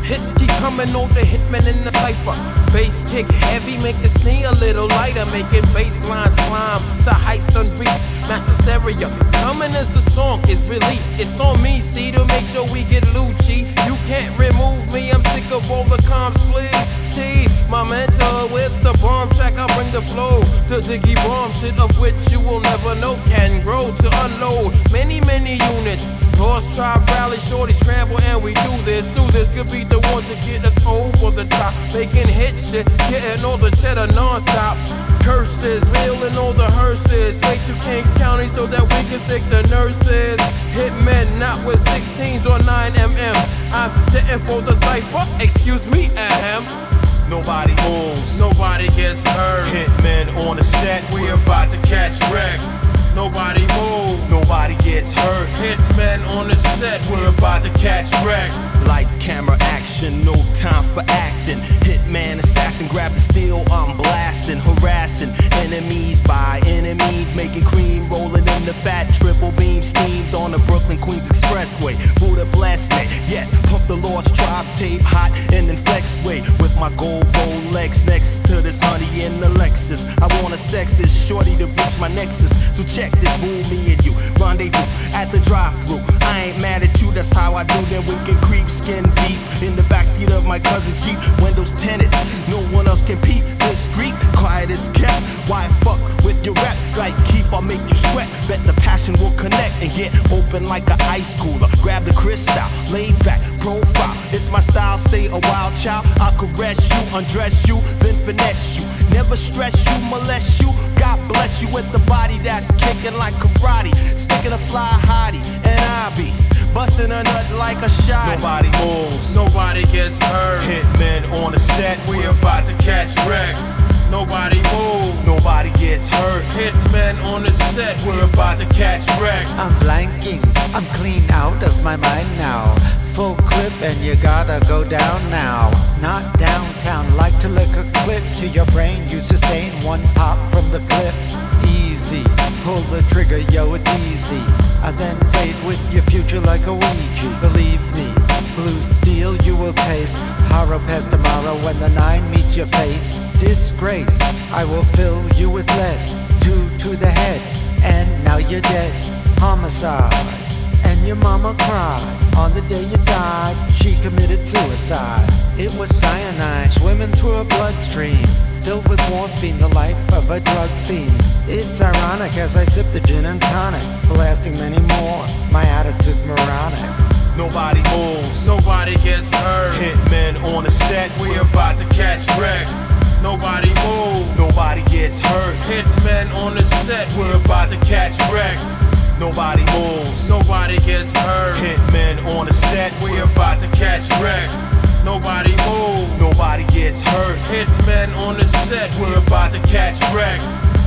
Hits keep coming on the hitman in the cipher. Bass kick heavy, make the snare a little lighter, making bass lines climb to heights unreached. Master stereo, coming as the song is released. It's on me, see, to make sure we get Lucci. You can't remove me, I'm sick of all the comms, please. Tease my mentor with the bomb track, I bring the flow. The diggy bomb shit of which you will never know can grow to unload many units. Lost tribe rally, shorty scramble, and we do this. Could be the one to get us over the top, making hit shit, getting all the cheddar non-stop. Curses, wheeling all the hearses, straight to Kings County so that we can stick the nurses. Hitmen not with 16s or 9mm. I'm sitting for the cipher, excuse me, ahem. Nobody moves, nobody gets hurt. Hitmen on the set, we about to catch wreck. Nobody move, nobody gets hurt. Hitmen on the set, we're about to catch wreck. Lights, camera, action, no time for acting. Hitman, assassin, grab the steel, I'm blasting, harassing enemies by enemies, making cream, rolling in the fat triple beam, steamed on the Brooklyn Queens Expressway. Buddha bless me, yes, pump the Lost Tribe tape, hot and then flexway with my gold Rolex next to this honey in the Lexus. I wanna sex this shorty to reach my nexus, so check this, boo, me and you rendezvous at the drive-thru. I ain't mad at you, that's how I do. Then we can creep skin deep in the backseat of my cousin's Jeep, windows tinted, no one else can peep. Discreet, quiet as kept. Why fuck with your rap? Like Keith, I'll make you sweat. Bet the passion will connect and get open like an ice cooler. Grab the crystal, laid back profile. It's my style, stay a wild child. I'll caress you, undress you, then finesse you. Never stress you, molest you. God bless you with the body that's kicking like karate, sticking a fly hottie, and I be busting a nut like a shot. Nobody moves, nobody gets hurt. Hitmen on the set, we about to catch wreck. Nobody move, nobody gets hurt. Hitmen on the set, we're about to catch wreck. I'm blanking, I'm clean out of my mind now. Full clip and you gotta go down now. Not downtown, like to lick a clip to your brain. You sustain one pop from the clip. Easy, pull the trigger, yo, it's easy. I then played with your future like a Ouija. Believe me, blue steel you will taste. Horror past tomorrow when the 9 meets your face. Disgrace, I will fill you with lead. 2 to the head, and now you're dead. Homicide, and your mama cried. On the day you died, she committed suicide. It was cyanide swimming through her bloodstream, filled with morphine, the life of a drug fiend. It's ironic as I sip the gin and tonic, blasting many more, my attitude's moronic. Nobody moves, nobody gets hurt. Hitmen on the set, we about to catch wreck. Nobody move, nobody gets hurt. Hitmen on the set, we're about to catch wreck. Nobody moves, nobody gets hurt. Hitmen on the set, we about to catch wreck. Nobody move, nobody gets hurt. Hitmen on the set, we're about to catch wreck.